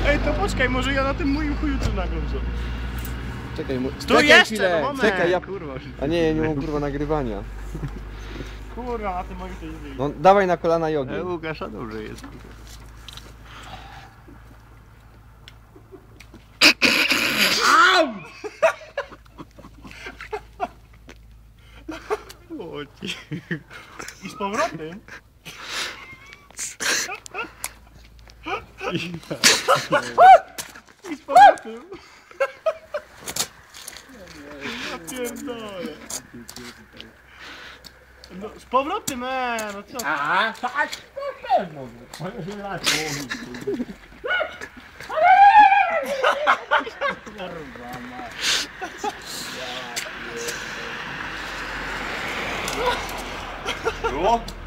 Ej, to poczekaj, może ja na tym moim chuju coś naglądam. Czekaj, Czekaj jeszcze, chwilę. no moment. Czekaj, ja... Kurwa. A nie, nie mam kurwa nagrywania. Kurwa, na tym moim to nie wyjdzie. No dawaj na kolana jogi. Łukasza dobrze jest. Au! I z powrotem. I z powrotem. Ja pierdolę. No, z powrotem, no co? A, tak, to pewno. Moje się raz Było?